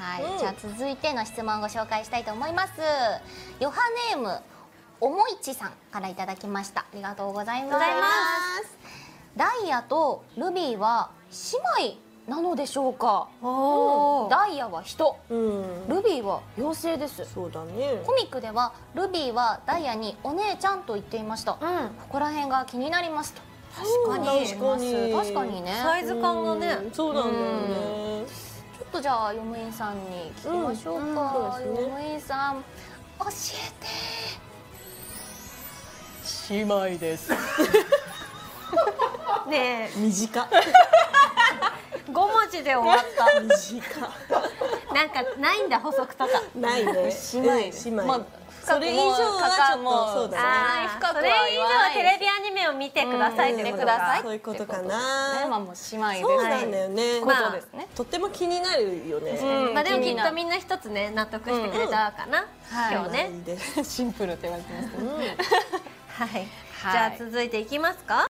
はい、じゃあ続いての質問をご紹介したいと思います。ヨハネームおもいちさんからいただきました。ありがとうございます。ダイヤとルビーは姉妹なのでしょうか。ダイヤは人、ルビーは妖精です。 そうだね。 コミックではルビーはダイヤにお姉ちゃんと言っていました。ここら辺が気になりますと。確かにね。 サイズ感がね。 そうなんだよね。 ちょっとじゃあヨムインさんに聞きましょうか。ヨムインさん教えて。 姉妹です。 ねえ、 短っ。 5文字で終わった。 短っ。 なんかないんだ補足とか。 ないね。姉妹。それ以上はちょっとそうだね。 それ以上はテレビアニメを見てくださいってことか。 そういうことかな。 まあもう姉妹です。 そうなんだよね。 ことですね。 とっても気になるよね。 まあでもきっとみんな一つね納得してくれたかな。今日ね。 シンプルって言われてますけど。 はい。じゃあ続いていきますか。